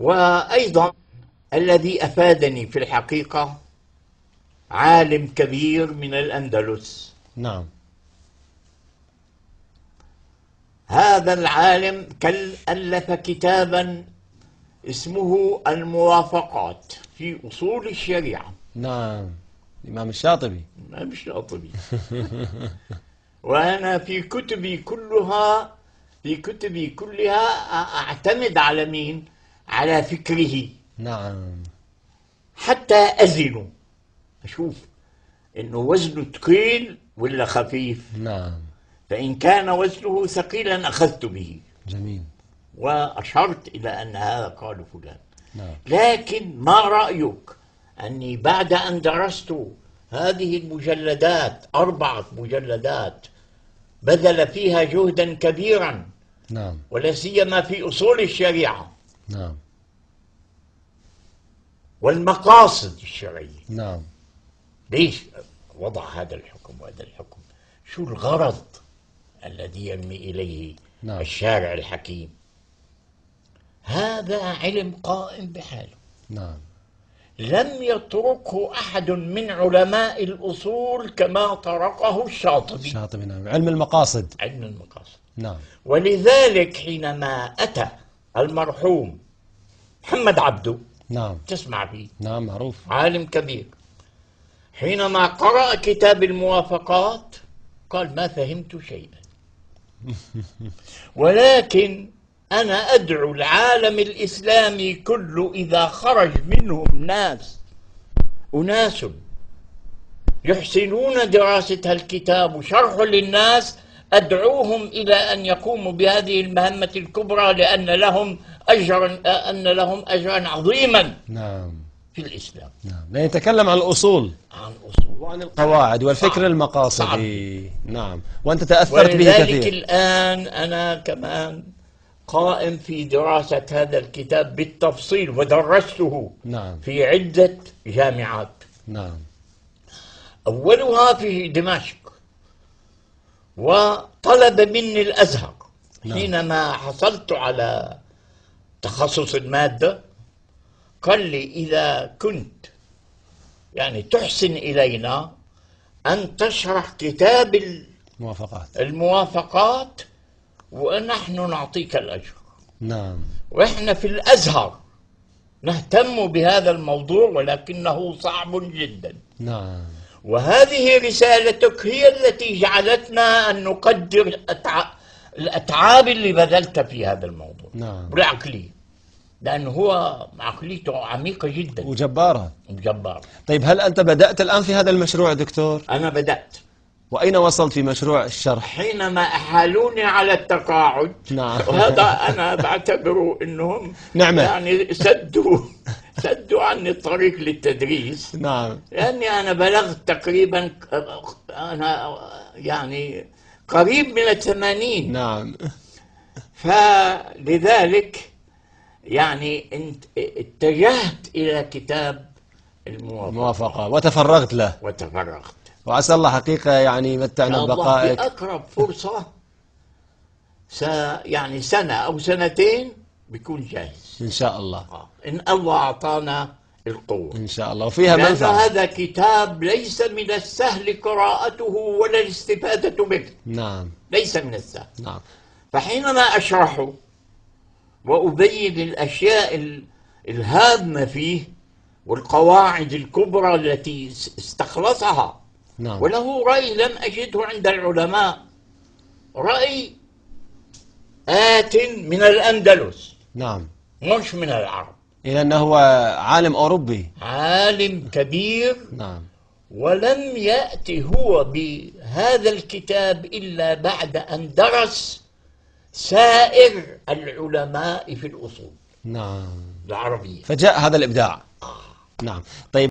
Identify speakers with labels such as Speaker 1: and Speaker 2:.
Speaker 1: وأيضا الذي أفادني في الحقيقة عالم كبير من الأندلس.
Speaker 2: نعم.
Speaker 1: هذا العالم ألف كتابا اسمه الموافقات في أصول الشريعة.
Speaker 2: نعم، الإمام الشاطبي.
Speaker 1: الإمام الشاطبي. وأنا في كتبي كلها أعتمد على مين؟ على فكره.
Speaker 2: نعم.
Speaker 1: حتى أزنه أشوف إنه وزنه ثقيل ولا خفيف.
Speaker 2: نعم.
Speaker 1: فإن كان وزنه ثقيلا أخذت به.
Speaker 2: جميل.
Speaker 1: وأشرت إلى أن هذا قال فلان.
Speaker 2: نعم.
Speaker 1: لكن ما رأيك أني بعد أن درست هذه المجلدات 4 مجلدات بذل فيها جهدا كبيرا.
Speaker 2: نعم.
Speaker 1: ولا سيما في أصول الشريعة.
Speaker 2: نعم.
Speaker 1: والمقاصد الشرعية.
Speaker 2: نعم.
Speaker 1: ليش وضع هذا الحكم وهذا الحكم؟ شو الغرض الذي يرمي إليه
Speaker 2: نعم.
Speaker 1: الشارع الحكيم؟ هذا علم قائم بحاله.
Speaker 2: نعم.
Speaker 1: لم يتركه أحد من علماء الأصول كما تركه الشاطبي.
Speaker 2: الشاطبي. نعم. علم المقاصد.
Speaker 1: علم المقاصد.
Speaker 2: نعم.
Speaker 1: ولذلك حينما أتى المرحوم محمد عبده.
Speaker 2: نعم.
Speaker 1: تسمع فيه.
Speaker 2: نعم، معروف.
Speaker 1: عالم كبير. حينما قرأ كتاب الموافقات قال ما فهمت شيئا. ولكن أنا أدعو العالم الإسلامي كله إذا خرج منهم أناس يحسنون دراسة الكتاب وشرحه للناس، أدعوهم إلى أن يقوموا بهذه المهمة الكبرى، لأن لهم أجرا عظيما.
Speaker 2: نعم.
Speaker 1: في الإسلام.
Speaker 2: نعم. لا يتكلم عن الأصول.
Speaker 1: عن أصول
Speaker 2: وعن القواعد والفكر المقاصدي. نعم. وأنت تأثرت به كثير.
Speaker 1: ولذلك الآن أنا كمان قائم في دراسة هذا الكتاب بالتفصيل، ودرسته.
Speaker 2: نعم.
Speaker 1: في عدة جامعات.
Speaker 2: نعم.
Speaker 1: أولها في دمشق، وطلب مني الأزهر.
Speaker 2: نعم.
Speaker 1: حينما حصلت على تخصص المادة قال لي إذا كنت يعني تحسن إلينا أن تشرح كتاب الموافقات ونحن نعطيك الأجر.
Speaker 2: نعم.
Speaker 1: وإحنا في الأزهر نهتم بهذا الموضوع ولكنه صعب جدا.
Speaker 2: نعم.
Speaker 1: وهذه رسالتك هي التي جعلتنا أن نقدر الأتعاب اللي بذلت في هذا الموضوع.
Speaker 2: نعم.
Speaker 1: والعقلية، لأنه هو عقليته عميقة جدا
Speaker 2: وجبارة.
Speaker 1: جبارة.
Speaker 2: طيب، هل أنت بدأت الآن في هذا المشروع دكتور؟
Speaker 1: أنا بدأت.
Speaker 2: وأين وصلت في مشروع الشرح؟
Speaker 1: حينما أحالوني على التقاعد.
Speaker 2: نعم.
Speaker 1: وهذا أنا بعتبره أنهم
Speaker 2: نعمة.
Speaker 1: يعني سدوا عني الطريق للتدريس.
Speaker 2: نعم.
Speaker 1: لأني أنا بلغت تقريبا، أنا يعني قريب من 80.
Speaker 2: نعم.
Speaker 1: فلذلك يعني اتجهت إلى كتاب
Speaker 2: الموافقة وتفرغت له. وعسى الله حقيقة يعني متعنا ببقائك.
Speaker 1: في أقرب فرصة يعني سنة أو سنتين بيكون جاهز
Speaker 2: إن شاء الله.
Speaker 1: إن الله أعطانا القوة
Speaker 2: إن شاء الله. وفيها منفعة.
Speaker 1: لأن هذا كتاب ليس من السهل قراءته ولا الاستفادة منه.
Speaker 2: نعم.
Speaker 1: ليس من السهل.
Speaker 2: نعم.
Speaker 1: فحينما أشرحه وأبين الأشياء الهامة فيه والقواعد الكبرى التي استخلصها.
Speaker 2: نعم.
Speaker 1: وله رأي لم أجده عند العلماء، رأي آت من الأندلس.
Speaker 2: نعم.
Speaker 1: مش من العرب.
Speaker 2: إذا أنه عالم أوروبي.
Speaker 1: عالم كبير.
Speaker 2: نعم.
Speaker 1: ولم يأتي هو بهذا الكتاب إلا بعد أن درس سائر العلماء في الأصول.
Speaker 2: نعم.
Speaker 1: العربية.
Speaker 2: فجاء هذا الإبداع. نعم. طيب.